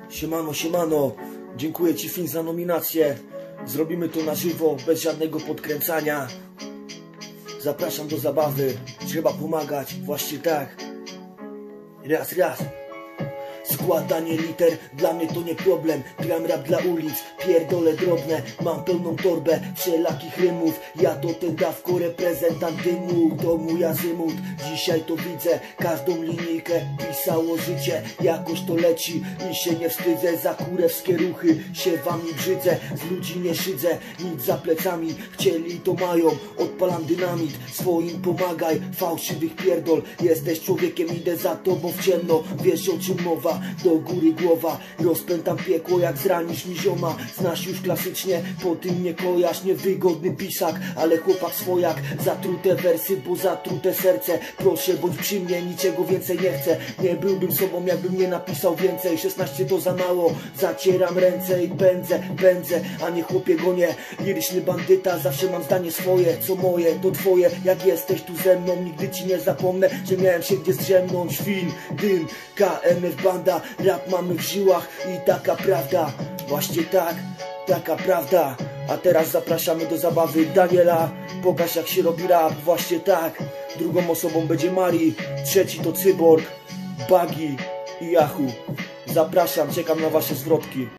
Siemano, siemano. Dziękuję Ci, Fin, za nominację. Zrobimy to na żywo, bez żadnego podkręcania. Zapraszam do zabawy. Trzeba pomagać, właśnie tak. Raz, raz. Składanie liter, dla mnie to nie problem. Gram rap dla ulic, pierdolę drobne. Mam pełną torbę wszelakich rymów. Ja to ten dawko, reprezentant dymu. To mój azymut, dzisiaj to widzę. Każdą linijkę pisało życie. Jakoś to leci i się nie wstydzę. Za kurewskie ruchy się wami brzydzę. Z ludzi nie szydzę, nic za plecami. Chcieli to mają, odpalam dynamit. Swoim pomagaj, fałszywych pierdol. Jesteś człowiekiem, idę za tobą w ciemno. Wiesz, o czym mowa? Do góry głowa, rozpętam piekło, jak zranisz mi zioma. Znasz już klasycznie, po tym nie kojarz. Niewygodny pisak, ale chłopak swojak. Zatrute wersy, bo zatrute serce. Proszę, bądź przy mnie, niczego więcej nie chcę. Nie byłbym sobą, jakbym nie napisał więcej. 16 to za mało, zacieram ręce i pędzę, a nie chłopie gonię. Liryczny bandyta, zawsze mam zdanie swoje. Co moje, to twoje, jak jesteś tu ze mną. Nigdy ci nie zapomnę, że miałem się gdzie zdrzemnąć. Fin, dym, KMF banda. Rap mamy w żyłach i taka prawda. Właśnie tak, taka prawda. A teraz zapraszamy do zabawy Daniela. Pokaż, jak się robi rap, właśnie tak. Drugą osobą będzie Mari, trzeci to Cyborg, Bagi i Yahoo. Zapraszam, czekam na wasze zwrotki.